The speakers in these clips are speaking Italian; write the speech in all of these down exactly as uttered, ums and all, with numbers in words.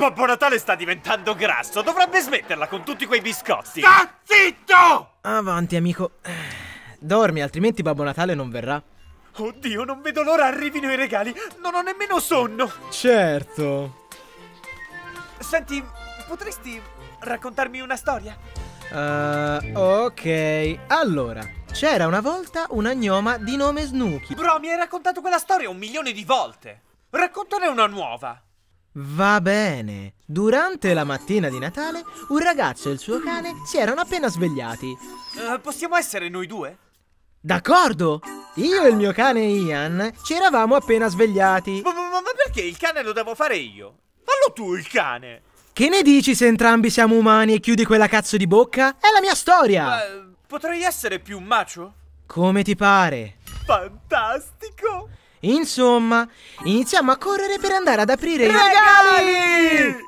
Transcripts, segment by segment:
Babbo Natale sta diventando grasso, dovrebbe smetterla con tutti quei biscotti. Sta zitto! Avanti, amico. Dormi, altrimenti Babbo Natale non verrà. Oddio, non vedo l'ora arrivino i regali. Non ho nemmeno sonno. Certo. Senti, potresti raccontarmi una storia? Uh, ok. Allora, c'era una volta una gnoma di nome Snooky. Bro, mi hai raccontato quella storia un milione di volte. Raccontane una nuova. Va bene. Durante la mattina di Natale, un ragazzo e il suo cane si erano appena svegliati. Uh, possiamo essere noi due? D'accordo! Io e il mio cane Ian ci eravamo appena svegliati. Ma, ma, ma perché il cane lo devo fare io? Fallo tu il cane! Che ne dici se entrambi siamo umani e chiudi quella cazzo di bocca? È la mia storia! Ma, potrei essere più macio? Come ti pare? Fantastico! Insomma, iniziamo a correre per andare ad aprire regali! i regali!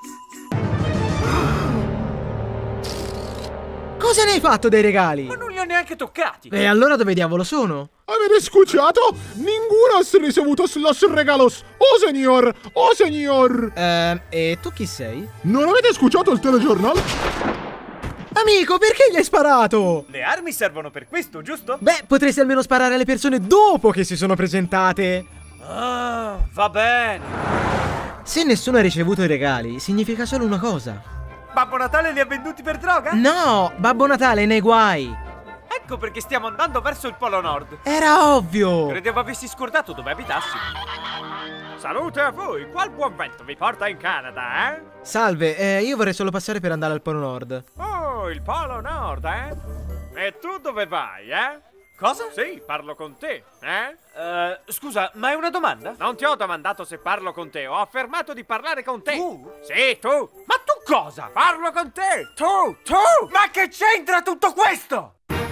Cosa ne hai fatto dei regali? Ma non li ho neanche toccati! E allora dove diavolo sono? ¿Avete escuchato? Ninguno ha ricevuto los regalos. Oh señor, oh señor. Ehm, e tu chi sei? ¿Non avete escuchato il telegiornal? Amico, perché gli hai sparato? Le armi servono per questo, giusto? Beh, potresti almeno sparare alle persone dopo che si sono presentate. Ah, va bene. Se nessuno ha ricevuto i regali, significa solo una cosa. Babbo Natale li ha venduti per droga? No, Babbo Natale è nei guai. Ecco perché stiamo andando verso il Polo Nord. Era ovvio. Credevo avessi scordato dove abitassi. Salute a voi, qual buon vento vi porta in Canada, eh? Salve, eh, io vorrei solo passare per andare al Polo Nord. Oh, il Polo Nord, eh? E tu dove vai, eh? Cosa? Sì, parlo con te, eh? Uh, scusa, ma è una domanda? Non ti ho domandato se parlo con te, ho affermato di parlare con te. Tu? Sì, tu. Ma tu cosa? Parlo con te. Tu, tu. Ma che c'entra tutto questo?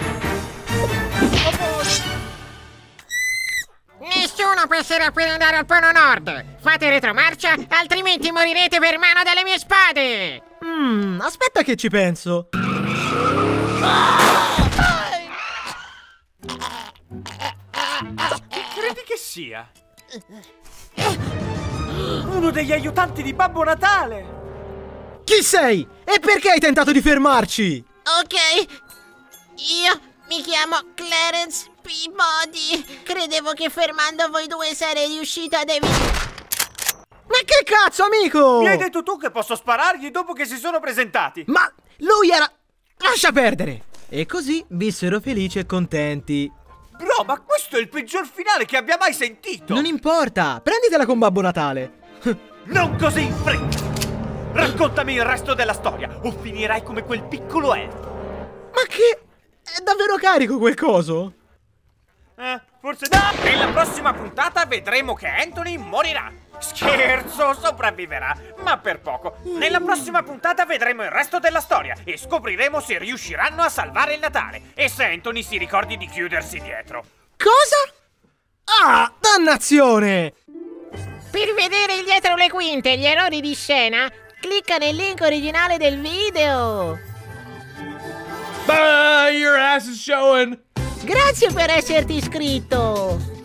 Nessuno passerà per andare al Polo Nord. Fate retromarcia, altrimenti morirete per mano delle mie spade. Mmm, aspetta che ci penso. Chi credi che sia? Uno degli aiutanti di Babbo Natale! Chi sei? E perché hai tentato di fermarci? Ok, io mi chiamo Clarence Peabody. Credevo che fermando voi due sarei riuscita ad evitare. Ma che cazzo, amico? Mi hai detto tu che posso sparargli dopo che si sono presentati. Ma lui era... Lascia perdere. E così vissero felici e contenti. Bro, ma questo è il peggior finale che abbia mai sentito. Non importa, prenditela con Babbo Natale. Non così in fretta. Raccontami il resto della storia o finirai come quel piccolo elfo. Ma che... È davvero carico quel coso? Eh, forse no. Nella prossima puntata vedremo che Anthony morirà. Scherzo, sopravviverà, ma per poco. Nella prossima puntata vedremo il resto della storia e scopriremo se riusciranno a salvare il Natale e se Anthony si ricordi di chiudersi dietro. Cosa? Ah, dannazione! Per vedere dietro le quinte gli errori di scena, clicca nel link originale del video. Bye, your ass is showing. Grazie per esserti iscritto.